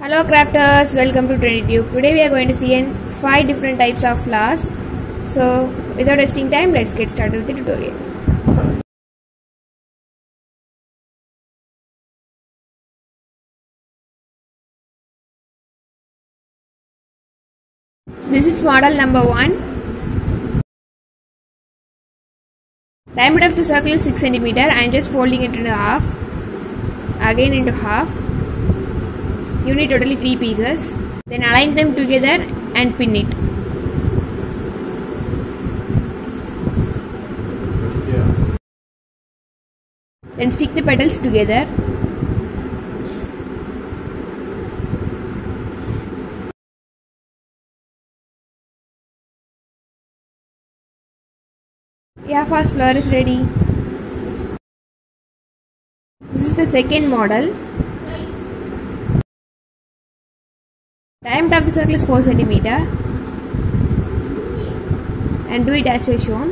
Hello crafters, welcome to TrendyTube. Today we are going to see 5 different types of flowers. So without wasting time, let's get started with the tutorial. This is model number 1. Diameter of the circle is 6 cm. I am just folding it into half. Again into half. You need totally 3 pieces. Then align them together and pin it. Then stick the petals together. Yeah, first flower is ready. This is the second model. Diameter of the circle is 4 cm. And do it as shown.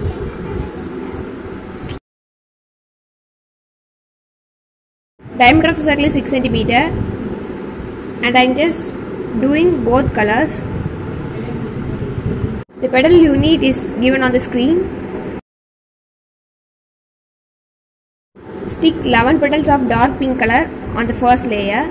Diameter of the circle is 6 cm. And I am just doing both colors. The petal you need is given on the screen. Stick 11 petals of dark pink color on the first layer.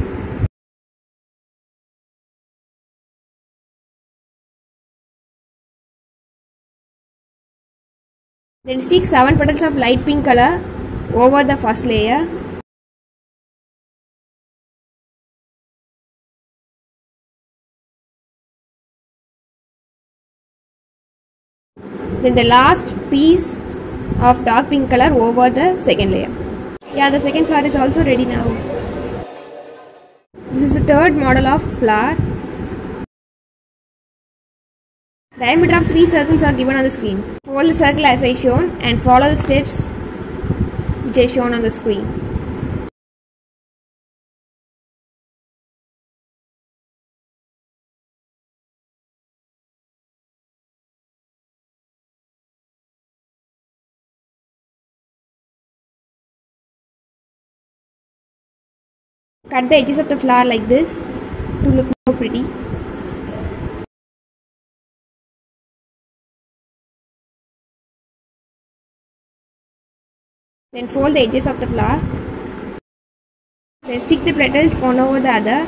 Then stick 7 petals of light pink color over the first layer. Then the last piece of dark pink color over the second layer. Yeah, the second flower is also ready now. This is the third model of flower. Diameter of 3 circles are given on the screen. Fold the circle as I shown and follow the steps which are shown on the screen. Cut the edges of the flower like this to look more pretty. Then fold the edges of the flower. Then stick the petals one over the other.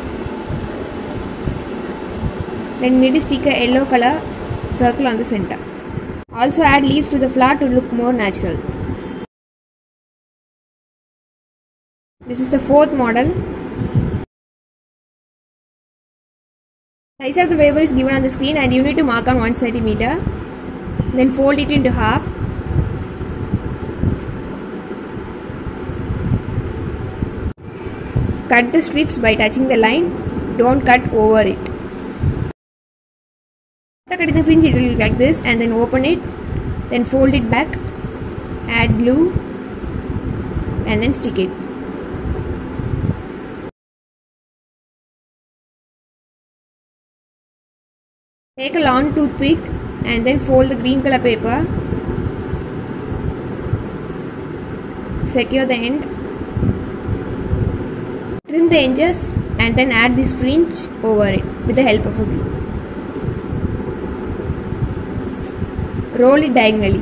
Then you need to stick a yellow color circle on the center. Also add leaves to the flower to look more natural. This is the fourth model. Size of the paper is given on the screen and you need to mark on 1 cm. Then fold it into half. Cut the strips by touching the line. Don't cut over it. After cutting the fringe, it will look like this, and then open it. Then fold it back. Add glue and then stick it. Take a long toothpick and then fold the green color paper. Secure the end. Trim the edges and then add this fringe over it with the help of a glue. Roll it diagonally.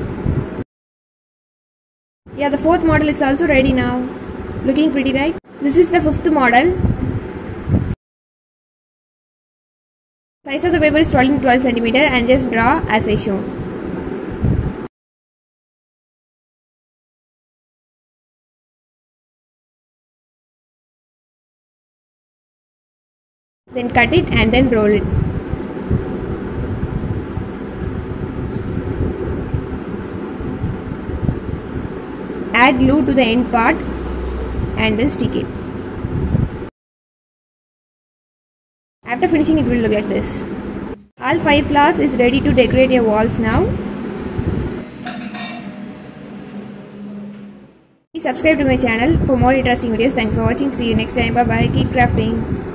Yeah, the fourth model is also ready now. Looking pretty, right? This is the fifth model. Size of the paper is 12 cm and just draw as I shown. Then cut it and then roll it. Add glue to the end part and then stick it. After finishing, it will look like this. All 5 flowers is ready to decorate your walls now. Please subscribe to my channel for more interesting videos. Thanks for watching. See you next time. Bye bye. Keep crafting.